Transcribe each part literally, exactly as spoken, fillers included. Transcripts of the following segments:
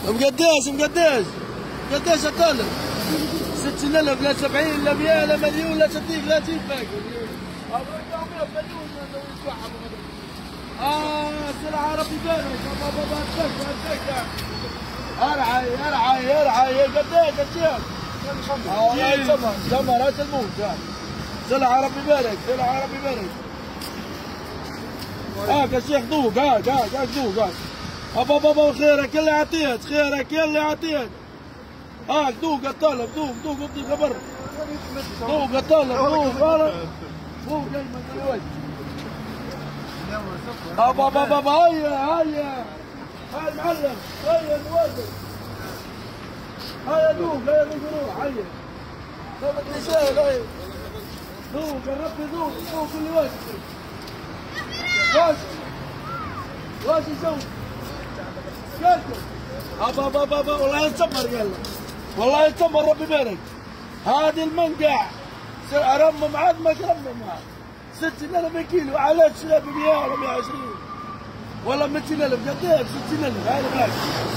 مقداش مقداش مقداش الطالب؟ ستين ألف لا سبعين لا مية لا مليون لا ستين لا تجيب باقي. اه سلعة ربي يبارك. بابا اتك اتك ارعى ارعى ارعى قداش يا شيخ؟ اه هاي سمر سمر هاي الموت. سلعة ربي يبارك سلعة ربي يبارك. هاك يا شيخ ذوق هاك هاك هاك ذوق هاك. بابا بابا خيرك يلي عطيت خيرك يلي عطيت. هاك ذوق الطلب ذوق ذوق ابني خبر. ذوق الطلب ذوق ذوق ذوق جاي من الوجه. بابا بابا هيا هيا هاي المعلم هيا الموظف هيا ذوق هيا ذوق روح هيا ذوق النساء هيا ذوق يا ربي ذوق ذوق اللي واش واش واش يسوي كيفكم؟ بابا بابا والله يتسمر يلا والله يتسمر ربي يبارك. هذه المنقع رمم عظمك رمم ستين ألف كيلو على تشرب ب مية ولا مية وعشرين ولا مئتين ألف قداش ستين ألف. هاي البلاك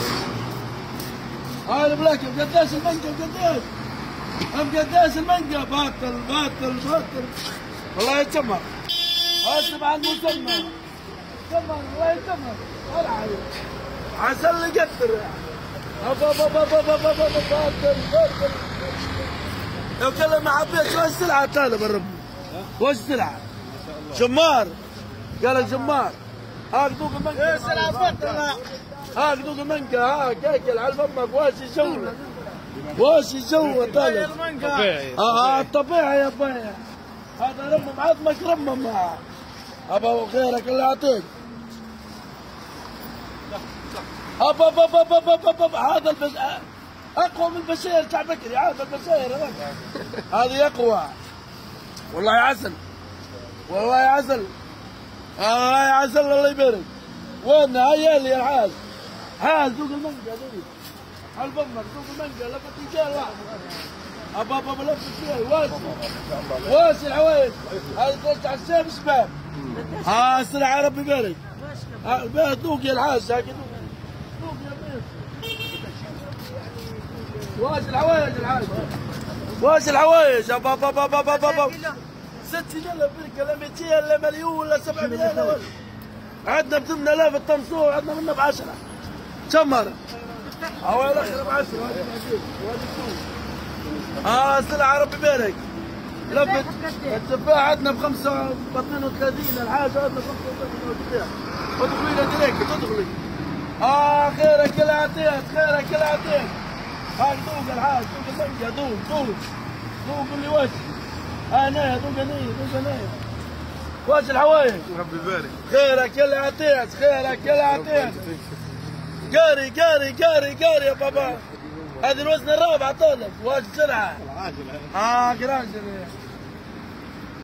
هاي البلاك قداش المنقع قداش؟ هم قداش المنقع؟ باطل باطل باطل والله يتسمر. اسمع على المسمى سمر والله يتسمر ولا عليه عسل اللي قدر. بابا بابا بابا بابا باطل باطل. لو كلم مع عبيد واش السلعه الثانيه بالرب؟ واش السلعه؟ جمار قال لك جمار. هاك ذوق المنقى. ايه سلعه باطل. هاك ذوق المنقى هاك اكل على فمك واش يسوي؟ واش يسوي طالب؟ طبيعي اه طبيعي يا بايع. هذا رمم عظمك رمم معاه. ابا خيرك اللي يعطيك. ابا بابا بابا بابا هذا البس اقوى من البشير تاع بكري. عارف البشير هذاك هذه اقوى والله عسل والله عسل. اه يا عسل الله يبارك. وين هيا لي يا حاج حاج ذوق المنقى ذوق على فمك ذوق المنقى لا بتنجال واحد. ابا بابا لف فيها واش واش العوايد هذا تاع الشاب شباب. اه السلعه ربي يبارك. اه ذوق يا الحاج هاك ذوق يا بيت. واش العوايج الحاج واش العوايج؟ بابا بابا بابا بابا ستين ألف بركه لا مئتين لا مليون لا سبعمية لا. عندنا ب ثمانية آلاف التنصور عندنا منه ب عشرة شمر. هو الاخر ب عشرة. اه السلعه ربي يبارك. لفت التفاح عندنا ب خمسة ب اثنين وثلاثين الحاجه عندنا ب خمسة وثلاثين. ادخلي لدريك تدخلي. اه خيرك اللي عطيت خيرك اللي عطيت. هاي ذوق الحاج ذوق المنقى ذوق ذوق ذوق اللي واش. انا ذوق اني ذوق اني واش الحوايج؟ ربي يبارك. خيرك يلي عطيت خيرك يلي عطيت. قاري قاري قاري قاري يا بابا. هذه الوزن الرابع طالب واش السلعه؟ اه راجل